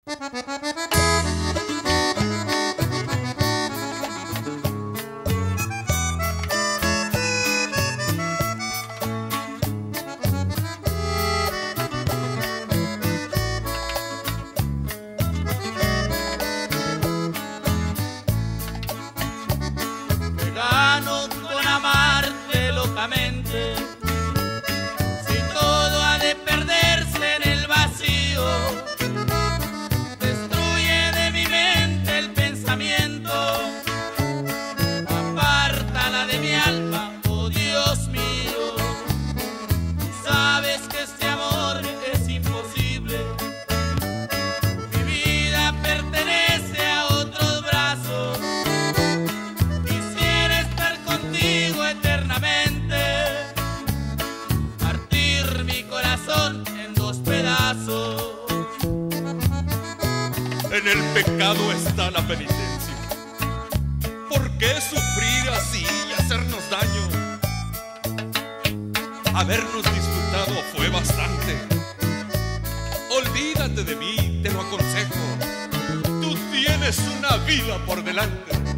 Te gano con amarte locamente, si todo ha de perderse en el vacío. Destruye de mi mente el pensamiento, apártala de mi alma, oh Dios mío. Sabes que este amor es imposible, mi vida pertenece a otros brazos. Quisiera estar contigo eternamente, partir mi corazón en dos pedazos. En el pecado está la penitencia. ¿Por qué sufrir así y hacernos daño? Habernos disfrutado fue bastante. Olvídate de mí, te lo aconsejo. Tú tienes una vida por delante.